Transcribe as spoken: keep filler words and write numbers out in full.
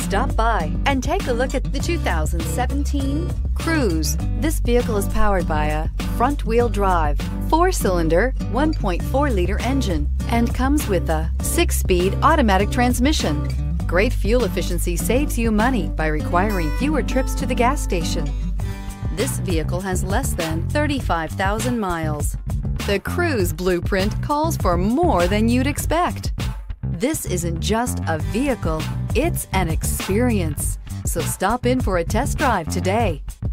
Stop by and take a look at the two thousand seventeen Cruze. This vehicle is powered by a front-wheel drive, four-cylinder, one point four liter engine, and comes with a six-speed automatic transmission. Great fuel efficiency saves you money by requiring fewer trips to the gas station. This vehicle has less than thirty-five thousand miles. The Cruze blueprint calls for more than you'd expect. This isn't just a vehicle, it's an experience. So stop in for a test drive today.